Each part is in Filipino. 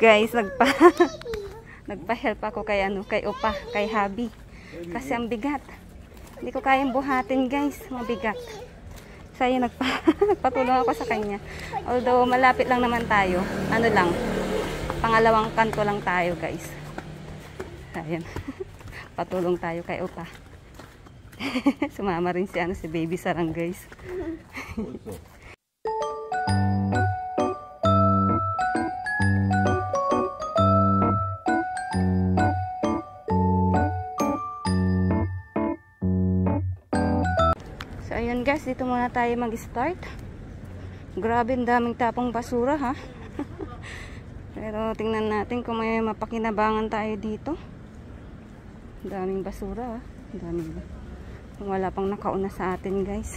Guys, nagpa-help ako kay kay Opa, kay Habi. Kasi ang bigat. Hindi ko kayang buhatin, guys. Mabigat. So, ayun, nagpatulong ako sa kanya. Although, malapit lang naman tayo. Ano lang, pangalawang kanto lang tayo, guys. Ayun. Patulong tayo kay Opa. Sumama rin si Baby Sarang, guys. So, ayun guys, dito muna tayo mag-start. Grabe, ang daming tapong basura, ha? Pero tingnan natin kung may mapakinabangan tayo dito. Daming basura, ha? Daming. Kung wala pang nakauna sa atin, guys.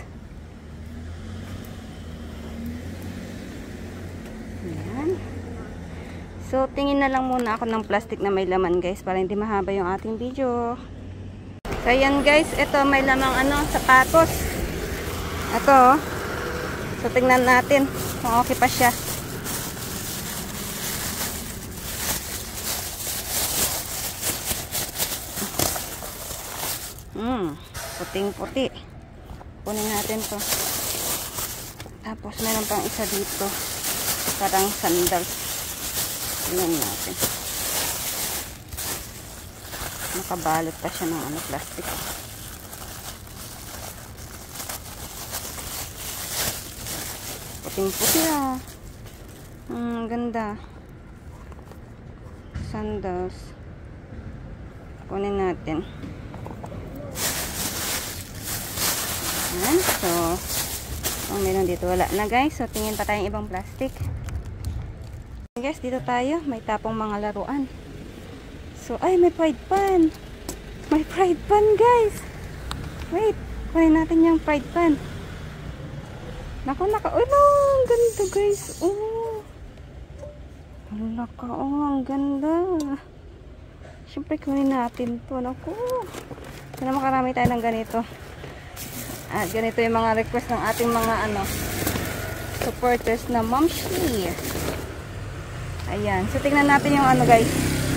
Ayan. So, tingin na lang muna ako ng plastic na may laman, guys, para hindi mahaba yung ating video. So, ayan guys, ito may lamang sapatos. Ito, so tingnan natin kung okay pa siya. Puting-puti. Kunin natin to. Tapos meron pang isa dito. Parang sandals. Tingnan natin. Nakabalot pa siya ng plastic. Puting-puti, ah. Ganda. Sandals. Kunin natin. Ayan. So, kung meron dito, wala na, guys. So, tingin pa tayong ibang plastic. Guys, dito tayo. May tapong mga laruan. So, ay, may pride pan. May pride pan, guys. Wait. Kunin natin yung pride pan. Naku, oh, no, ang ganda, guys. Oh. Naka, oh, ang ganda. Siyempre, kunin natin to. Naku. Sana makarami tayo ng ganito. At ganito yung mga request ng ating mga supporters na Momshi. Ayan. So, tingnan natin yung guys.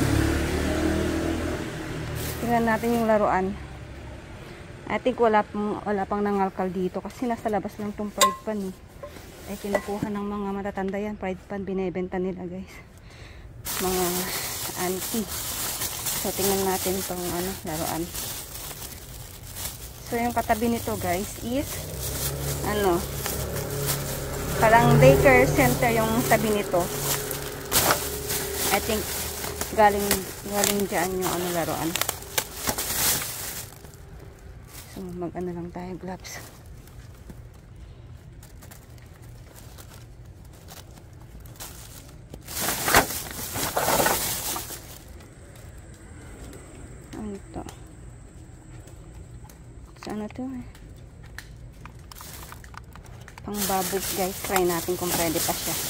Tingnan natin yung laruan. I think wala pang nangalkal dito kasi nasa labas lang tong pride pan, eh. Ay kinukuha ng mga matatanda yan. Pride pan, binebenta nila, guys. Mga auntie. So, tingnan natin tong laruan. So, yung katabi nito, guys, is parang daycare center yung tabi nito. I think galing dyan yung laruan. So, mag-ano lang tayo, gloves. Ano ito? Saan ito, eh? Pangbabog, guys. Try natin kung pwede pa siya.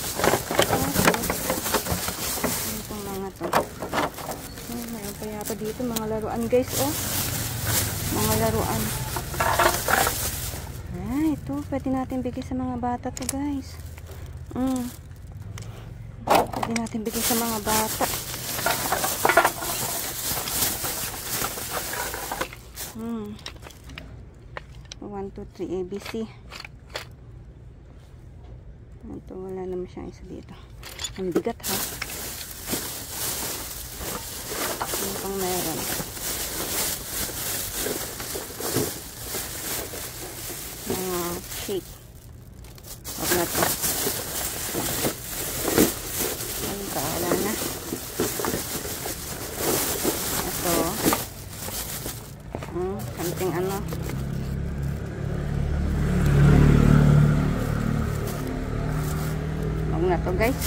Itong mga to. Mayroon pa yata dito mga laruan, guys, oh. Mga laruan. Ito. Pwede natin bigay sa mga bata to, guys. Pwede natin bigay sa mga bata. 1, 2, 3, ABC. Ito, wala naman siyang isa dito. Ang bigat, ha? Ano pang meron? Shake. Huwag na ito. Ayun ka, wala na. Ito. Something Huwag na ito, guys.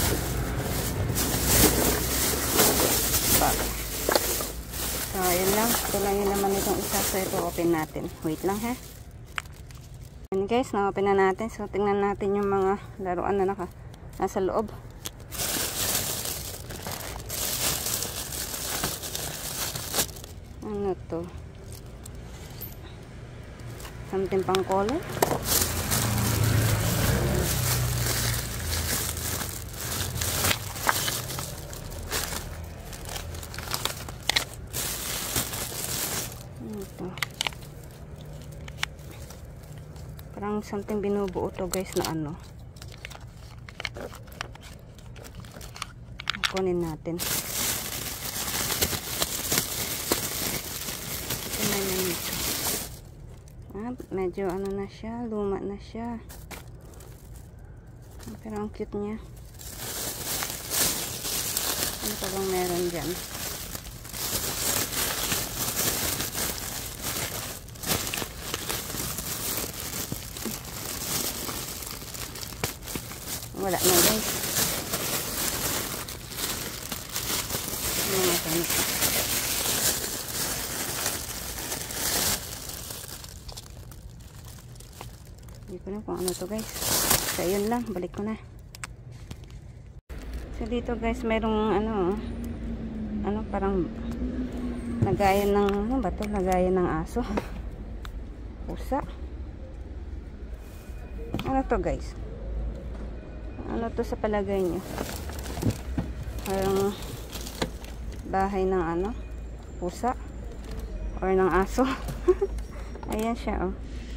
So, ayun lang. Ito lang yun naman itong isa. So, ito open natin. Wait lang, ha? Ayan guys, na-open na natin. So, tingnan natin yung mga laruan na nasa loob. Ano to? Something pang color. parang something binubuo to guys na ano. Kunin natin. Tingnan na nito. Medyo ano na siya, luma na siya. Pero ang cute niya. Ano pa bang meron dyan? Wala na guys. Mga ganito. Hindi ko na kung ano to guys. So yun lang, balik ko na. So dito guys, mayroong ano parang lagayan ng, ano ba to? Lagayan ng aso. Pusa. Ano to guys? Ano to sa palagay nyo? Parang bahay ng ano? Pusa? Or ng aso? Ayan siya, oh.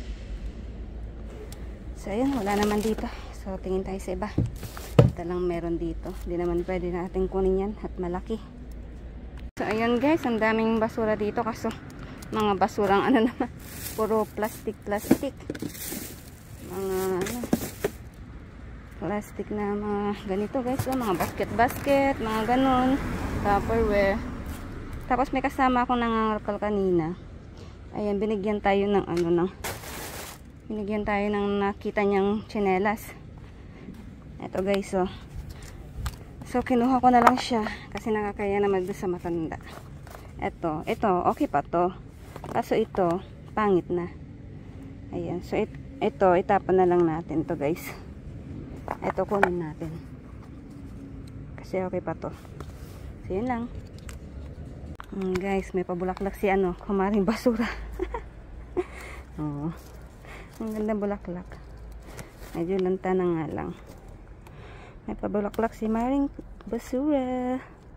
So, ayan. Wala naman dito. So, tingin tayo sa iba. Ito lang meron dito. Hindi naman pwede natin kunin yan. At malaki. So, ayan guys. Ang daming basura dito. Kaso, mga basurang ano naman. Puro plastic. Mga ano. Plastic na mga ganito guys. So, mga basket. Mga ganun. Tupperware. Tapos, may kasama akong nangangalkal kanina. Ayan. Binigyan tayo ng binigyan tayo ng nakita niyang tsinelas. Ito guys, oh. So, kinuha ko na lang siya. Kasi nakakaya naman doon sa matanda. Ito, okay pa to. Kaso ito, pangit na. Ayan. So, ito, itapon na lang natin to guys. Ito, kunin natin. Kasi okay pa to. So, yun lang. Guys, may pabulaklak si kumaring basura. Oh. Ang ganda bulaklak. Medyo lanta na nga lang. May pabulaklak si maring basura.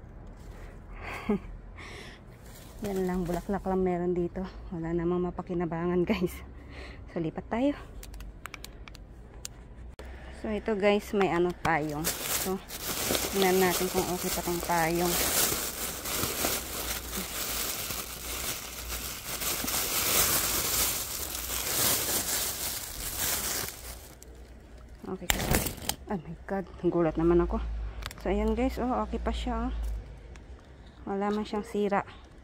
Yan lang, bulaklak lang meron dito. Wala namang mapakinabangan guys. So lipat tayo. So ito guys, may payong. So tingnan natin kung okay pa tong payong. Okay ka. Oh my god, gulat naman ako. So ayan guys, oh okay pa siya. Wala man siyang sira.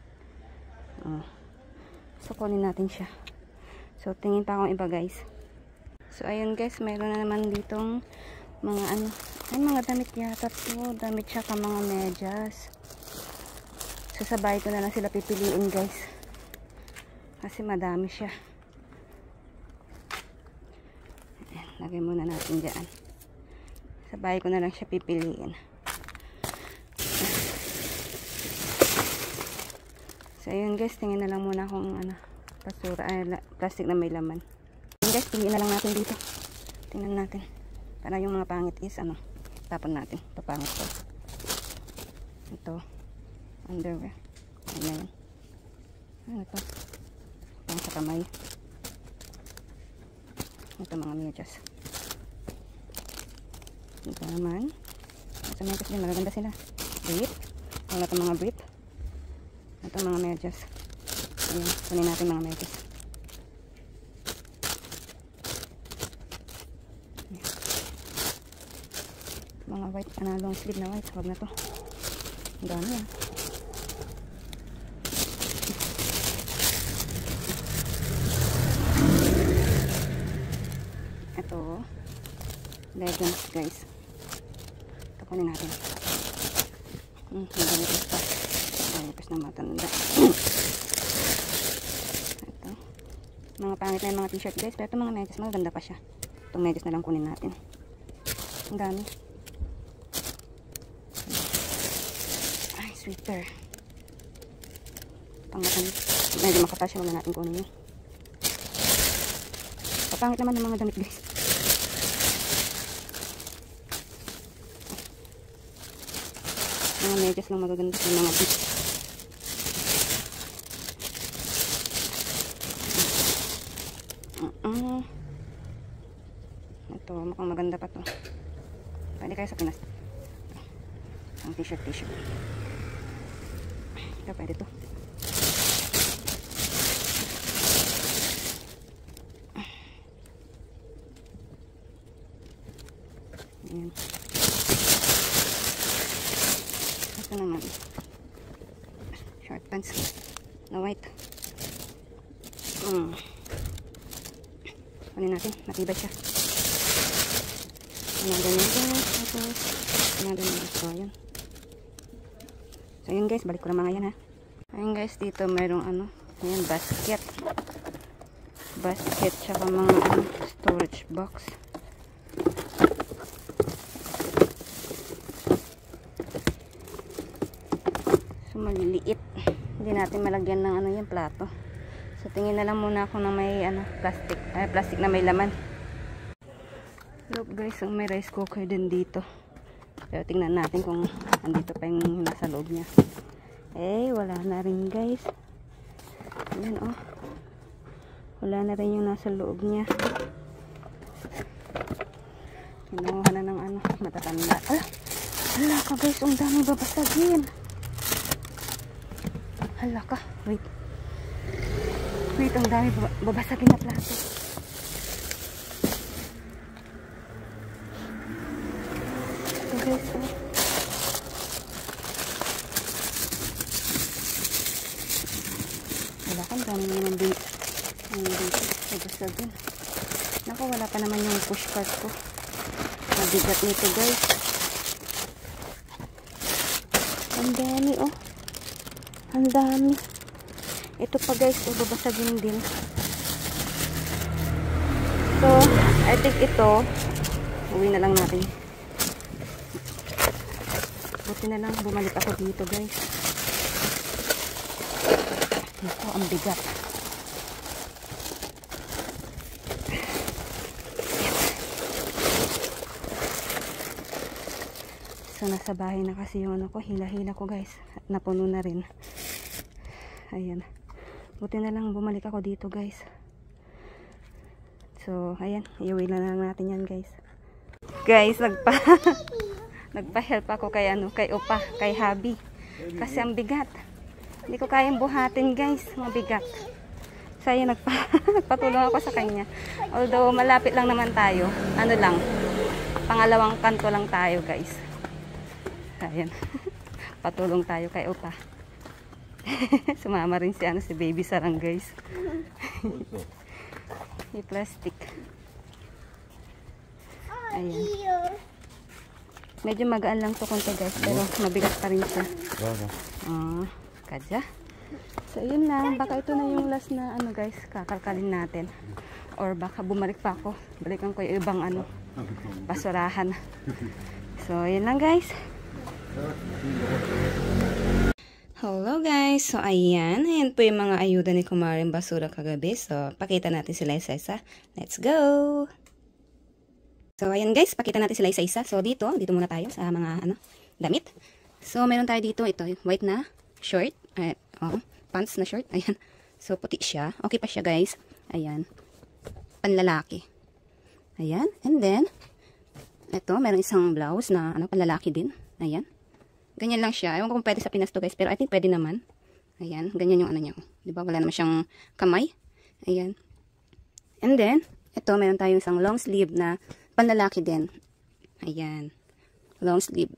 So kunin natin siya. So tingin pa akong iba guys. So ayun guys, mayroon na naman ditong mga mga damit yata to. Damit siya ka mga medyas. So sa bahay ko na lang sila pipiliin guys. Kasi madami siya. Lagay muna natin dyan. Sa bahay ko na lang siya pipiliin. So, ayun guys. Tingin na lang muna kung basura, plastic na may laman. Ayun guys, tingin na lang natin dito. Tingnan natin. Para yung mga pangit is, tapon natin. Ito pangit ko. Ito. Underwear. Ayan. Ano ito? Pang sa kamay. Ito mga medyas. Ito naman. Ito medyas din. Magaganda sila. Brief. Wala ito mga brief. Ito mga medyas. Ayan. Kunin natin mga medyas. Mga white. Long sleeve na white. Huwag na to. Ang dami ah. Ito. Leggings guys. Ito kunin natin. Nagalipas pa. Nagalipas na matanda. Ito. Mga pangit na yung mga t-shirt guys. Pero ito mga medyas. Maganda pa siya. Itong medyas na lang kunin natin. Ang dami. Ay, sweater. Pangatan. Medyo makapal siya. Wala natin kunin yun. Papangit naman ng mga damit guys. Mga medyas lang magaganda sa mga bits. to. Mukhang maganda pa to. Pwede kayo sa Pinas. Ang t-shirt. Ito, pwede to. Ayan. Ito naman. Short pants. Na white. Kunin natin. Matibay siya. Pinagdan natin. So, ayan. So, ayan guys. Balik ko na mga yan ha. Ayan guys. Dito mayroong ano. Ayan, basket. Basket. Tsaka mga storage box. So, maliliit. Hindi natin malagyan ng ano yung plato. So, tingin na lang muna ako na may ano, plastic na may laman. Look guys, may rice cooker din dito. Pero tingnan natin kung andito pa yung nasa loob niya. Eh, wala na rin guys. Ayan oh. Wala na rin yung nasa loob niya. Kinuha na ng ano, matatanda. Hala ka guys, ang dami babasagin. Hala ka, wait, ang dami babasagin na plato. So guys, wala ka, ang dami naman dito. Babasagin. Naku, wala pa naman yung push cart ko. Mabigat nito guys. Ang dami oh. Ang dami. Ito pa guys, babasagin din. So, I think ito, uwi na lang natin. Buti na lang, bumalik ako dito guys. Ito, ang bigat. So, nasa bahay na kasi yung ano ko, hila-hila ko guys. Napuno na rin. Ayan. Buti na lang bumalik ako dito guys. So, ayan. Iuwi na lang natin yan guys. Guys, nagpa-help ako kay ano, kay Opa, kay Habi. Kasi ang bigat. Hindi ko kayang buhatin guys. Mabigat. So, ayan, nagpatulong ako sa kanya. Although, malapit lang naman tayo. Ano lang. Pangalawang kanto lang tayo guys. Ayan. Patulong tayo kay Opa. Sumama rin si Baby Sarang guys. May plastic. Ayan. Medyo magaan lang to konti guys, pero mabigat pa rin siya. Kadya. So yun lang, baka ito na yung last na ano guys, kakalkalin natin. Or baka bumalik pa ako. Balikan ko yung ibang ano, basurahan. So yun lang guys. Hello guys! So ayan po yung mga ayuda ni Kumaring Basura kagabi. So pakita natin sila isa-isa. Let's go! So ayan guys, pakita natin sila isa-isa. So dito muna tayo sa mga ano, damit. So meron tayo dito, ito, white na short. Pants na short. Ayan. So puti siya. Okay pa siya guys. Ayan. Panlalaki. Ayan. And then, ito, meron isang blouse na ano, panlalaki din. Ayan. Ganyan lang siya. Ewan ko kung pwede sa Pinas to guys. Pero I think pwede naman. Ayan. Ganyan yung ano niya. Diba? Wala naman siyang kamay. Ayan. And then, ito meron tayong isang long sleeve na panlalaki din. Ayan. Long sleeve.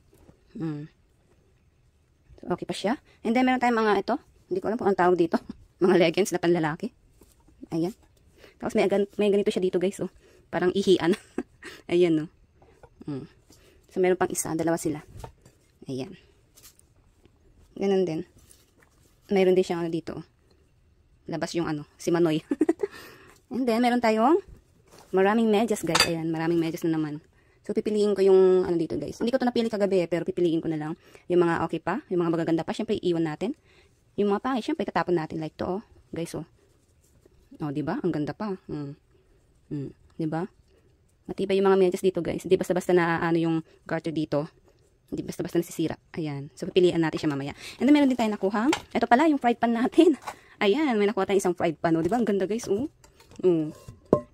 So, okay pa siya. And then meron tayong mga ito. Hindi ko alam kung ang tawag dito. Mga leggings na panlalaki. Ayan. Tapos may ganito siya dito guys. Oh. Parang ihian. Ayan. Oh. So meron pang isa. Dalawa sila. Ayan. Ganun din. Mayroon din siyang ano dito. Labas yung ano, si Manoy. And then, meron tayong maraming medyas guys. Ayan, maraming medyas na naman. So, pipiliin ko yung ano dito guys. Hindi ko to napili kagabi, pero pipiliin ko na lang. Yung mga okay pa, yung mga magaganda pa, syempre iiwan natin. Yung mga pangit, syempre tatapon natin. Like to, oh. Guys, oh. Oh, diba? Ang ganda pa. Diba? Matibay yung mga medyas dito guys. Hindi basta-basta na ano yung garter dito. Hindi basta-basta nasisira. Ayan. So, pipilian natin siya mamaya. And then, meron din tayo nakuha. Ito pala, yung fried pan natin. Ayan, may nakuha tayong isang fried pan. O, diba? Ang ganda, guys.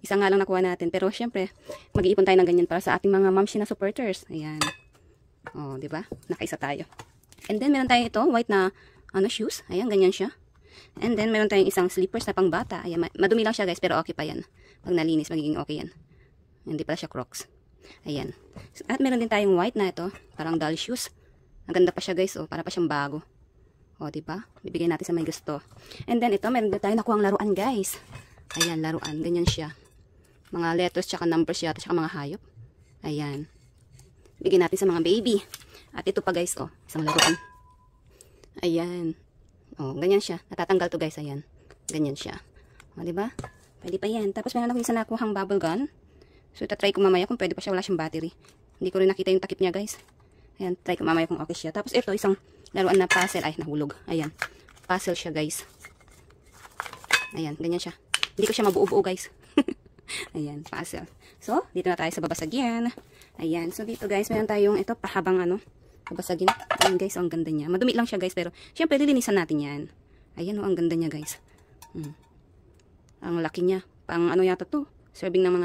Isa nga lang nakuha natin. Pero syempre, mag-iipon tayo ng ganyan para sa ating mga mamshi na supporters. Ayan. Oh, di ba? Nakaisa tayo. And then, meron tayong ito, white na shoes. Ayan, ganyan siya. And then, meron tayong isang slippers na pangbata. Ayan, madumi lang siya guys, pero okay pa yan. Pag nalinis, magiging okay yan. Hindi pala siya Crocs. Ayan. At meron din tayong white na ito, parang doll shoes. Ang ganda pa siya guys, oh, para pa siyang bago. O, diba? Bibigyan natin sa may gusto. And then, ito, meron din tayo nakuhang laruan, guys. Ayan, laruan. Ganyan siya. Mga letters, tsaka numbers yata, tsaka mga hayop. Ayan. Bigyan natin sa mga baby. At ito pa, guys, oh, isang laruan. Ayan. O, ganyan siya. Natatanggal to, guys. Ayan. Ganyan siya. O, diba? Pwede pa yan. Tapos, meron ako isa nakuhang bubble gun. So, itatry ko mamaya kung pwede pa siya. Wala siyang battery. Hindi ko rin nakita yung takip niya, guys. Ayan, try ko mamaya kung okay siya. Tapos, ito, isang laruan na puzzle. Ay, nahulog. Ayan. Puzzle siya, guys. Ayan, ganyan siya. Hindi ko siya mabuo-buo, guys. Ayan, puzzle. So, dito na tayo sa babasagyan. Ayan. So, dito, guys, meron tayong ito, pahabang babasagin. Ayan, guys, ang ganda niya. Madumi lang siya, guys, pero, syempre, lilinisan natin yan. Ayan, ang ganda niya, guys. Ang laki niya. Pang, yata to. Serving ng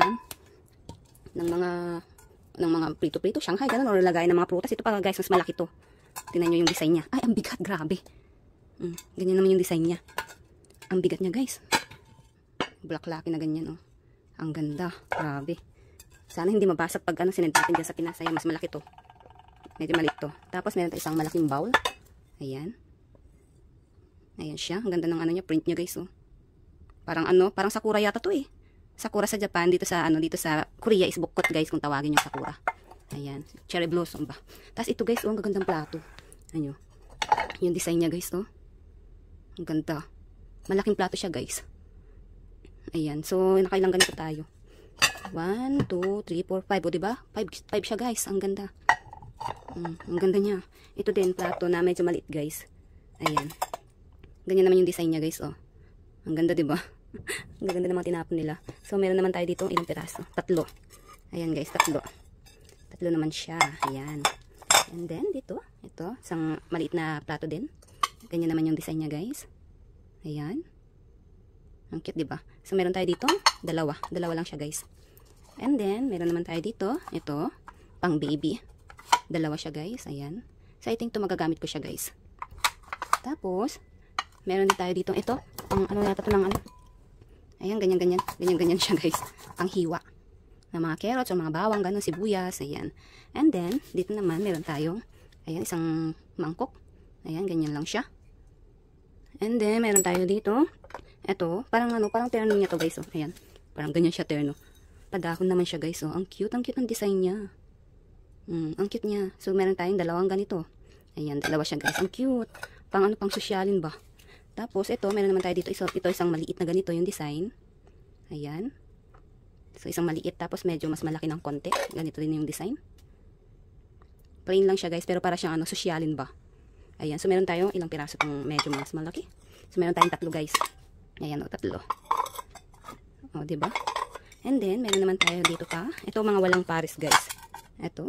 mga prito-prito, Shanghai, ganun, or lagay ng mga prutas. Ito pa, guys, mas malaki to. Tingnan nyo yung design niya. Ay, ang bigat, grabe. Ganyan naman yung design niya. Ang bigat niya, guys. Black-laki na ganyan, oh. Ang ganda, grabe. Sana hindi mabasag pag sinend natin dyan sa Pinas. Ayan, mas malaki to. Medyo maliit to. Tapos, meron tayo isang malaking bowl. Ayan. Ayan siya. Ang ganda ng niya, print niya, guys, oh. Parang parang sakura yata to, eh. Sakura sa Japan, dito sa Korea is bukot, guys, kung tawagin yung sakura. Ayan, cherry blossom ba. Tapos ito, guys, ang gagandang plato. Ano? Yung design niya, guys, oh. Ang ganda. Malaking plato siya, guys. Ayan, so nakailang ganito tayo. 1, 2, 3, 4, 5, o diba? 5 siya, guys. Ang ganda. Ang ganda niya. Ito din, plato na medyo maliit, guys. Ayan. Ganyan naman yung design niya, guys, oh. Ang ganda, diba? Ang ganda ng mga tinapon nila. So, meron naman tayo dito ilang piraso. 3. Ayan, guys, 3. 3 naman siya. Ayan. And then, dito, ito, isang maliit na plato din. Ganyan naman yung design niya, guys. Ayan. Ang cute, diba? So, meron tayo dito, 2. 2 lang siya, guys. And then, meron naman tayo dito, ito, pang baby. 2 siya, guys. Ayan. So, I think ito magagamit ko siya, guys. Tapos, meron din tayo dito, ito, pang yata ito ng ayan, ganyan siya, guys. Ang hiwa ng mga carrots o mga bawang, ganun, sibuyas, ayan. And then, dito naman, meron tayong, ayan, isang mangkok. Ayan, ganyan lang siya. And then, meron tayo dito, eto, parang terno niya to, guys, oh. Ayan, parang ganyan siya, terno. Padahon naman siya, guys, oh. Ang cute ng design niya. Ang cute niya. So, meron tayong 2 ganito. Ayan, 2 siya, guys. Ang cute. Pang sosyalin ba? Tapos, ito, meron naman tayo dito, ito isang maliit na ganito yung design. Ayan. So, isang maliit, tapos medyo mas malaki ng konti. Ganito din yung design. Plain lang siya, guys, pero para siyang sosyalin ba. Ayan, so meron tayong ilang piraso itong medyo mas malaki. So, meron tayong 3, guys. Ayan, 3. O, diba? And then, meron naman tayo dito pa. Ito, mga walang pares, guys. Ito.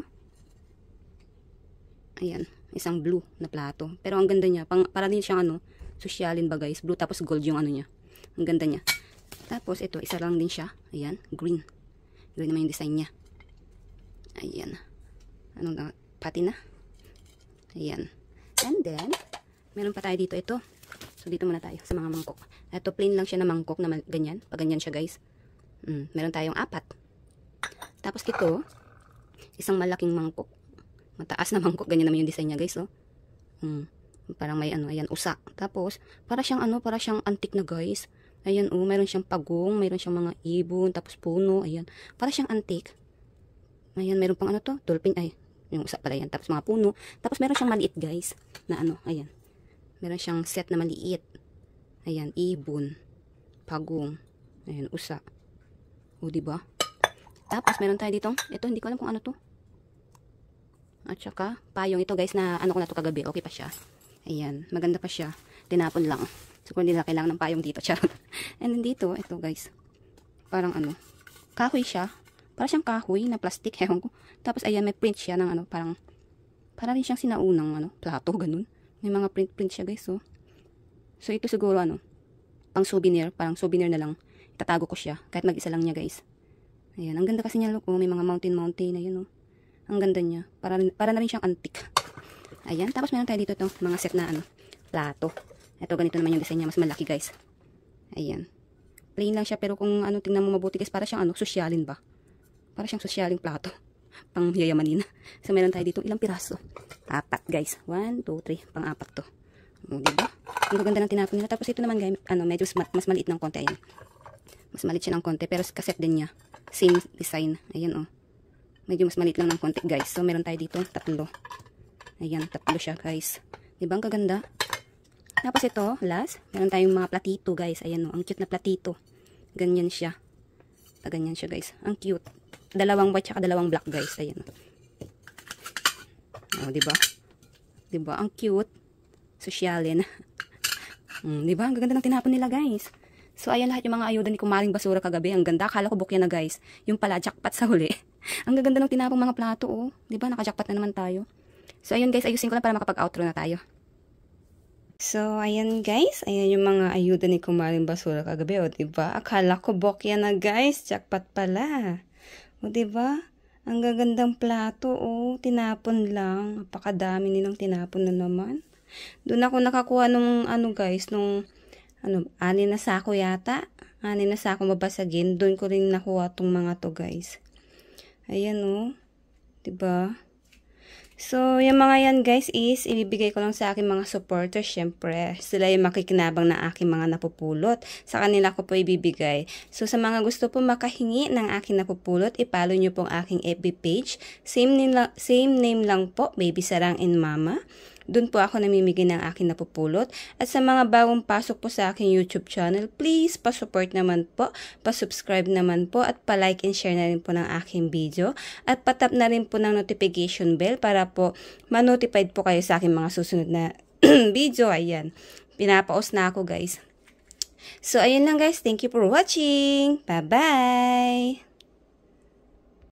Ayan, isang blue na plato. Pero ang ganda niya, para din siyang sosyalin ba, guys, blue, tapos gold yung niya. Ang ganda niya. Tapos ito, isa lang din siya. Ayan, green. Green naman yung design niya. Ayan. Pati na. Ayan. And then, meron pa tayo dito, ito. So, dito muna tayo sa mga mangkok. Ito, plain lang siya na mangkok na ganyan. Pag ganyan siya, guys. Meron tayong 4. Tapos ito, isang malaking mangkok. Mataas na mangkok. Ganyan naman yung design niya, guys, oh. Parang may ayan, usa. Tapos, para siyang antique na, guys. Ayan, oh, mayroon siyang pagong, mayroon siyang mga ibon, tapos puno, ayan. Para siyang antique. Ayan, mayroon pang dolphin, ay, yung usa pala yan. Tapos mga puno. Tapos meron siyang maliit, guys, na ayan. Meron siyang set na maliit. Ayan, ibon, pagong, ayan, usa. O, diba? Tapos, meron tayo dito. Ito, hindi ko alam kung ano to. At saka, payong ito, guys, na ko na to kagabi. Okay pa siya. Ayan, maganda pa siya. Tinapon lang. So, kung hindi na kailangan ng payong dito. Charot. And then dito, ito, guys. Parang kahoy siya. Parang siyang kahoy na plastic. Hewan ko. Tapos, ayan, may print siya ng parang rin siyang sinaunang, plato, ganun. May mga print siya, guys, oh. So, ito siguro, pang souvenir. Parang souvenir na lang. tatago ko siya. Kahit mag-isa lang niya, guys. Ayan. Ang ganda kasi niya, look. Oh, may mga mountain na yun, oh. Ang ganda niya. Para na rin siyang antique. Ayan. Tapos meron tayo dito to mga set na plato. Ito, ganito naman yung design niya. Mas malaki, guys. Ayan. Plain lang siya, pero kung tingnan mo mabuti, guys, para siyang sosyalin ba? Para siyang sosyaling plato. Pang yayamanin. So, meron tayo dito ilang piraso. 4, guys. 1, 2, 3. Pang-4 to. O, diba? Ang ganda ng tinapon nila. Tapos ito naman, guys, medyo mas maliit ng konti. Ayan. Mas maliit siya ng konti. Pero kaset din niya. Same design. Ayan, oh. Medyo mas maliit lang ng konti, guys. So, meron tayo dito 3. Ayan, 3 siya, guys. Diba? Ang kaganda. Tapos ito, last. Meron tayong mga platito, guys. Ayan, oh. Ang cute na platito. Ganyan siya. Ganyan siya, guys. Ang cute. 2 white tsaka 2 black, guys. Ayan. Oh, diba? Diba? Ang cute. Sosyalin. Diba? Ang ganda ng tinapon nila, guys. So, ayan lahat yung mga ayuda ni Kumaring Basura kagabi. Ang ganda. Akala ko bukya na, guys. Yung pala, jackpot sa huli. Ang ganda ng tinapong mga plato, oh. Diba? Naka-jackpot na naman tayo. So, ayun, guys. Ayusin ko lang para makapag-outro na tayo. So, ayan, guys. Ayan yung mga ayuda ni Kumaring Basura kagabi, oh. Diba? Akala ko bukya na, guys. Jackpot pala. O, diba? Ang gagandang plato, oh. Tinapon lang. Napakadami nilang tinapon na naman. Doon ako nakakuha nung, guys, nung, 6 na sako yata. 6 na sako mabasagin. Doon ko rin nakuha tong mga to, guys. Ayan, oh. Diba? So, yung mga yan, guys, is ibibigay ko lang sa aking mga supporters. Syempre, sila yung makikinabang na aking mga napupulot. Sa kanila ko po ibibigay. So, sa mga gusto po makahingi ng aking napupulot, ipalo nyo pong aking FB page. Same name lang po, Baby Sarang and Mama. Doon po ako namimigay ng aking napupulot. At sa mga bagong pasok po sa aking YouTube channel, please pa-support naman po, pa-subscribe naman po, at pa-like and share na rin po ng aking video. At patap na rin po ng notification bell para po ma-notified po kayo sa aking mga susunod na video. Ayan. Pinapaos na ako, guys. So, ayun lang, guys. Thank you for watching. Bye-bye!